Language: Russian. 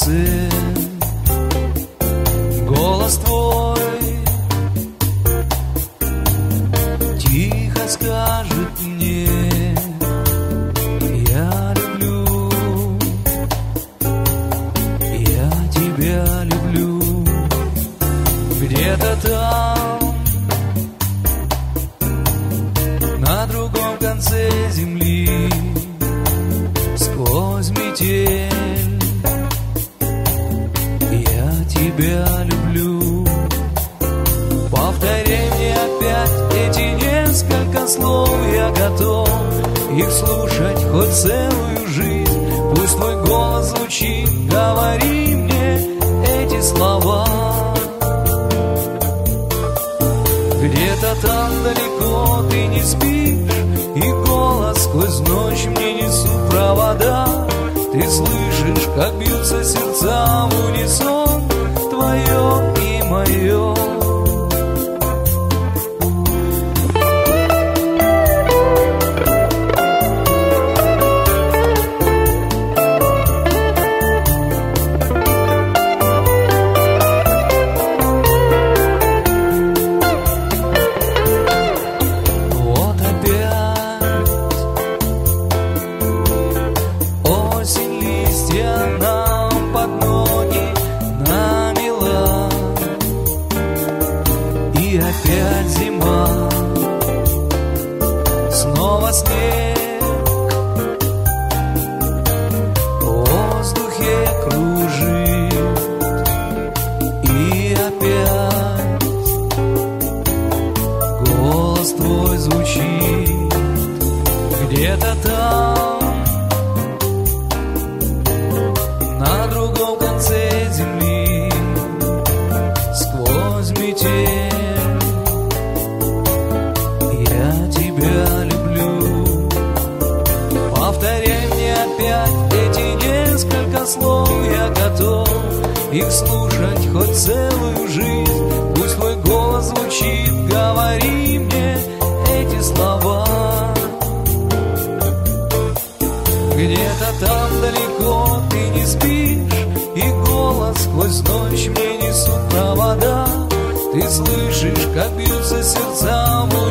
конце. Голос твой тихо скажет мне: я люблю, я тебя люблю. Где-то там, на другом конце земли, сквозь метель, я тебя люблю. Повторяй мне опять эти несколько слов, я готов их слушать хоть целую жизнь. Пусть твой голос звучит, говори мне эти слова. Где-то там далеко ты не спишь, и голос сквозь ночь мне несут провода. Ты слышишь, как бьются сердца в унисон, твое и мое. И опять зима, снова снег, в воздухе кружит. И опять голос твой звучит. Где-то там, на другом конце земли, сквозь метель, я тебя люблю. Повторяй мне опять эти несколько слов, я готов их слушать хоть целую жизнь. Пусть твой голос звучит, говори мне эти слова. Где-то там далеко ты не спишь, и голос сквозь ночь мне несут провода. Ты слышишь, как бьются сердца в